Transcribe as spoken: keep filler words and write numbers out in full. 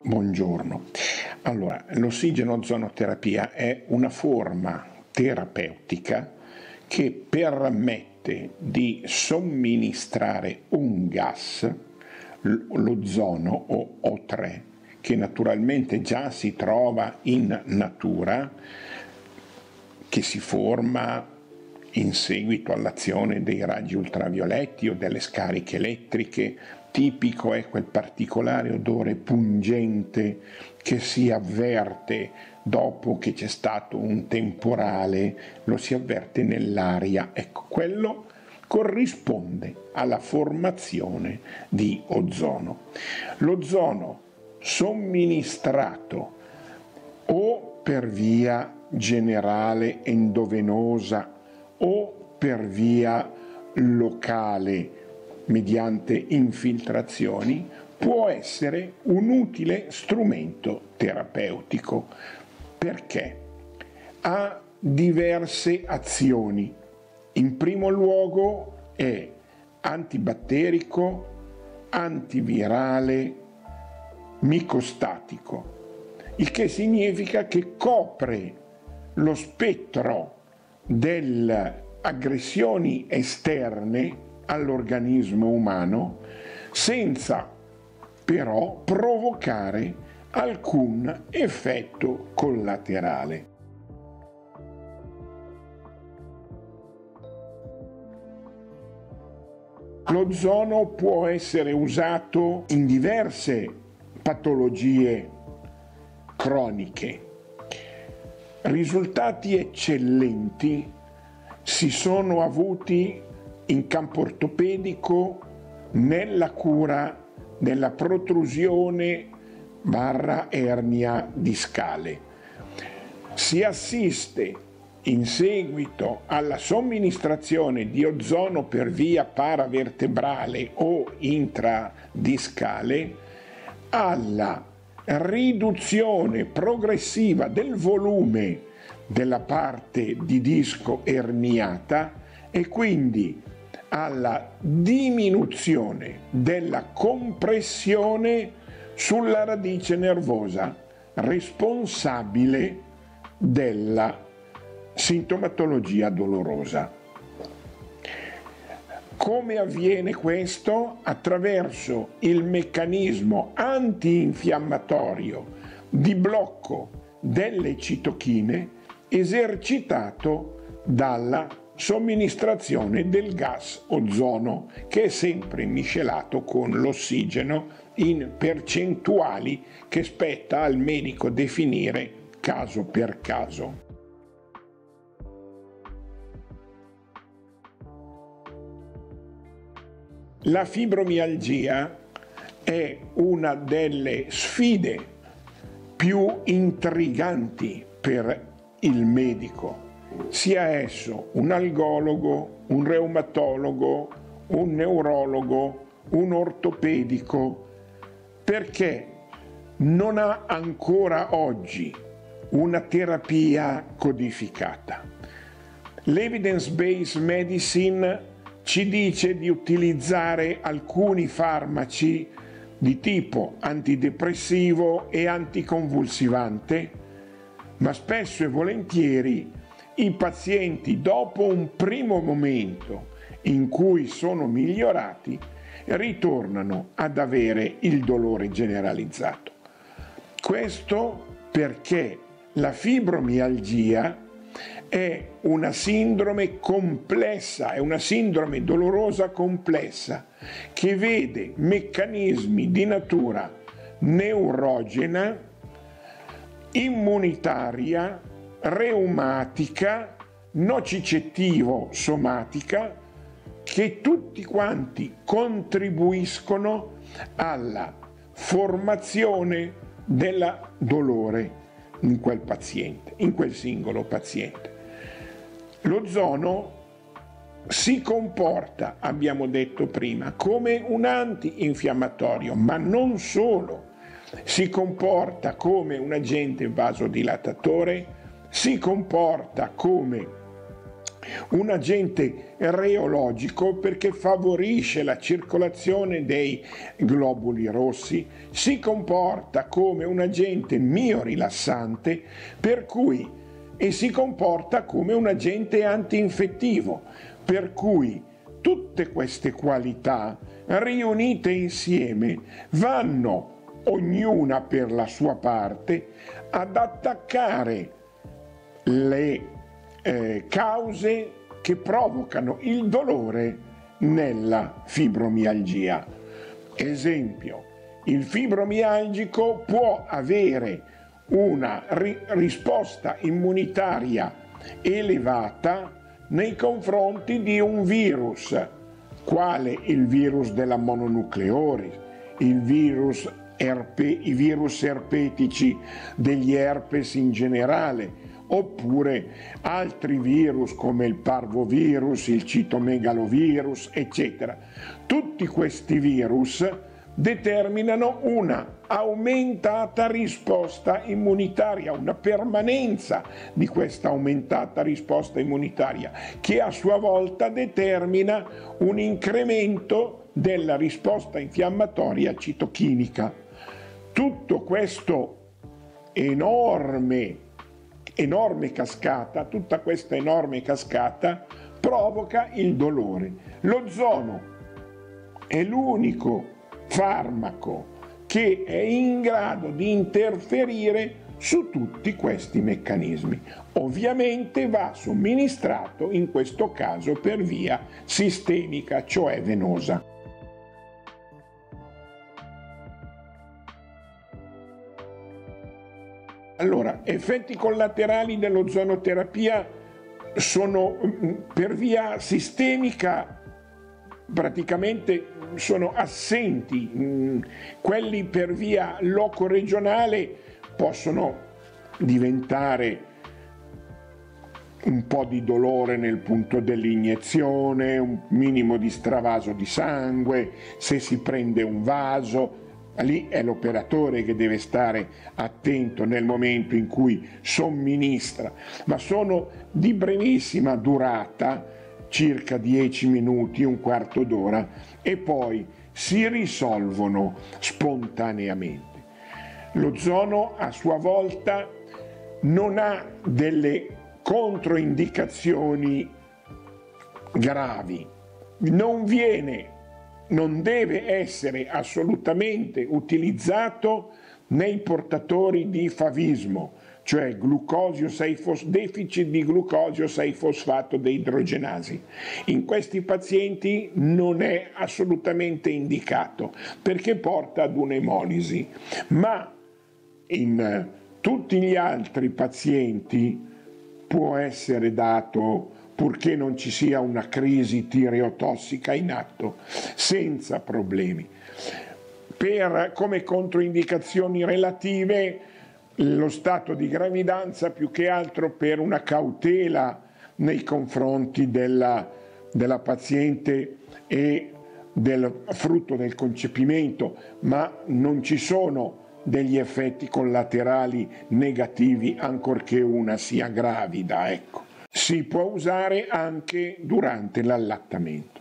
Buongiorno. Allora, l'ossigeno-ozonoterapia è una forma terapeutica che permette di somministrare un gas, l'ozono o O tre, che naturalmente già si trova in natura, che si forma in seguito all'azione dei raggi ultravioletti o delle scariche elettriche. Tipico è quel particolare odore pungente che si avverte dopo che c'è stato un temporale, lo si avverte nell'aria. Ecco, quello corrisponde alla formazione di ozono. L'ozono somministrato o per via generale endovenosa o per via locale mediante infiltrazioni può essere un utile strumento terapeutico perché ha diverse azioni. In primo luogo è antibatterico, antivirale, micostatico, il che significa che copre lo spettro delle aggressioni esterne all'organismo umano senza però provocare alcun effetto collaterale. L'ozono può essere usato in diverse patologie croniche. Risultati eccellenti si sono avuti in campo ortopedico nella cura della protrusione barra ernia discale. Si assiste in seguito alla somministrazione di ozono per via paravertebrale o intradiscale alla riduzione progressiva del volume della parte di disco erniata e quindi alla diminuzione della compressione sulla radice nervosa responsabile della sintomatologia dolorosa. Come avviene questo? Attraverso il meccanismo antinfiammatorio di blocco delle citochine esercitato dalla somministrazione del gas ozono, che è sempre miscelato con l'ossigeno in percentuali che spetta al medico definire caso per caso. La fibromialgia è una delle sfide più intriganti per il medico, sia esso un algologo, un reumatologo, un neurologo, un ortopedico, perché non ha ancora oggi una terapia codificata. L'evidence-based medicine ci dice di utilizzare alcuni farmaci di tipo antidepressivo e anticonvulsivante, ma spesso e volentieri i pazienti, dopo un primo momento in cui sono migliorati, ritornano ad avere il dolore generalizzato. Questo perché la fibromialgia è una sindrome complessa, è una sindrome dolorosa complessa che vede meccanismi di natura neurogena, immunitaria, reumatica, nocicettivo-somatica, che tutti quanti contribuiscono alla formazione del dolore in quel paziente, in quel singolo paziente. L'ozono si comporta, abbiamo detto prima, come un antinfiammatorio, ma non solo. Si comporta come un agente vasodilatatore, si comporta come Un agente reologico perché favorisce la circolazione dei globuli rossi, si comporta come un agente miorilassante per cui, e si comporta come un agente antinfettivo, per cui tutte queste qualità riunite insieme vanno, ognuna per la sua parte, ad attaccare le Eh, cause che provocano il dolore nella fibromialgia. Esempio, il fibromialgico può avere una ri- risposta immunitaria elevata nei confronti di un virus, quale il virus della mononucleosi, il virus erpe- i virus erpetici degli herpes in generale, oppure altri virus come il parvovirus, il citomegalovirus, eccetera. Tutti questi virus determinano una aumentata risposta immunitaria, una permanenza di questa aumentata risposta immunitaria, che a sua volta determina un incremento della risposta infiammatoria citochinica. Tutto questo enorme enorme cascata, tutta questa enorme cascata provoca il dolore. L'ozono è l'unico farmaco che è in grado di interferire su tutti questi meccanismi. Ovviamente va somministrato in questo caso per via sistemica, cioè venosa. Allora, effetti collaterali dell'ozonoterapia sono per via sistemica, praticamente sono assenti. Quelli per via locoregionale possono diventare un po' di dolore nel punto dell'iniezione, un minimo di stravaso di sangue, se si prende un vaso. Lì è l'operatore che deve stare attento nel momento in cui somministra, ma sono di brevissima durata, circa dieci minuti, un quarto d'ora, e poi si risolvono spontaneamente. L'ozono a sua volta non ha delle controindicazioni gravi, non viene non deve essere assolutamente utilizzato nei portatori di favismo, cioè glucosio sei fos- deficit di glucosio sei fosfato deidrogenasi. In questi pazienti non è assolutamente indicato perché porta ad un'emolisi, ma in tutti gli altri pazienti può essere dato, purché non ci sia una crisi tireotossica in atto, senza problemi. Per, come controindicazioni relative, lo stato di gravidanza, più che altro per una cautela nei confronti della, della paziente e del frutto del concepimento, ma non ci sono degli effetti collaterali negativi ancorché una sia gravida, ecco. Si può usare anche durante l'allattamento.